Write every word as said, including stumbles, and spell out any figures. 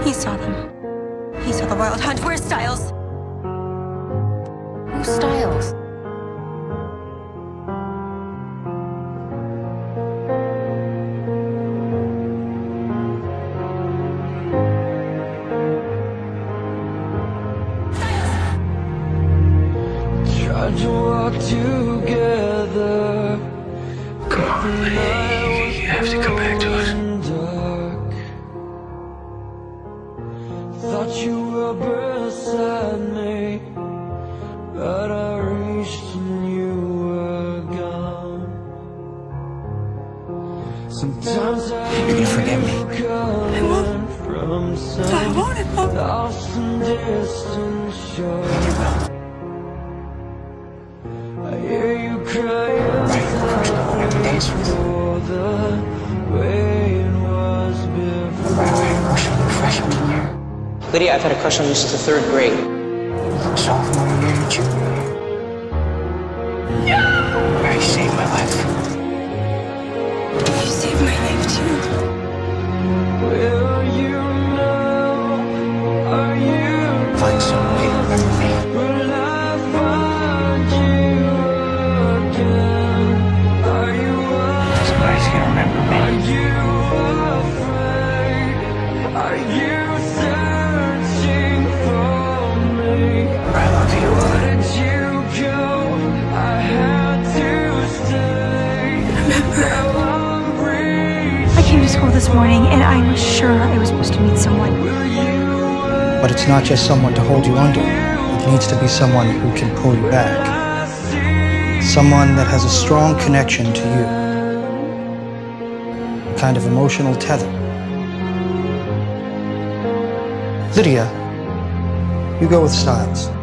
He saw them. He saw the wild hunt. Where's Styles? Who's Styles? Tried to walk together. Come on, buddy. You have to come back to us. Dark. Thought you were beside me, but I reached and you were gone. Sometimes I You're gonna forget me. I won't. From I won't. I won't. lost and distant shore. You will. I hear you crying. Right, crush the one every day's with. The way it was before. Right, I had a crush on you freshman year. Lydia, I've had a crush on you since the third grade. Sophomore year, junior year. No! Right, you saved my life. You saved my life too. Where are you now? Are you? Find some way to remember me. Will I find you again? Are you Somebody's gonna remember Are me. you afraid? Are you searching for me? I love you. Where did you go? I had to stay. Now I'm breathing. I came to school this morning and I was sure I was supposed to meet someone. But it's not just someone to hold you under. It needs to be someone who can pull you back. Someone that has a strong connection to you. A kind of emotional tether. Lydia, you go with Styles.